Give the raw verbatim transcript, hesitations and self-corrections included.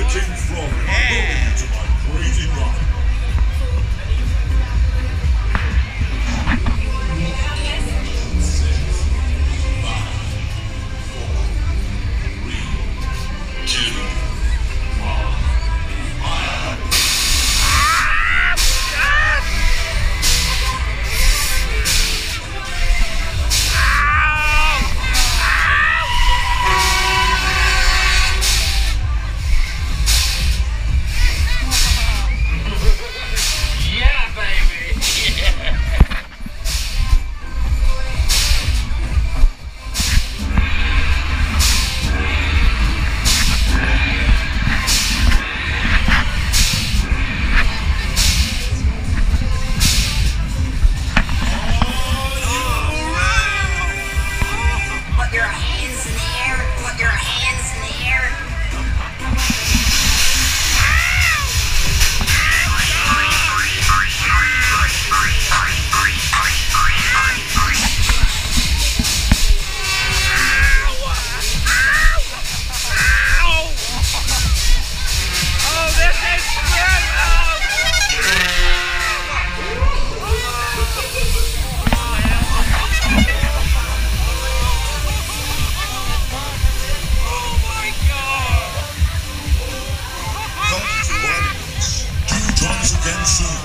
King Frog, welcome to my crazy ride. Six, five, four, three, two, one. Put your hands in the air. Put your hands in the air. Oh, this is Thank you for riding with us. Do join us again soon.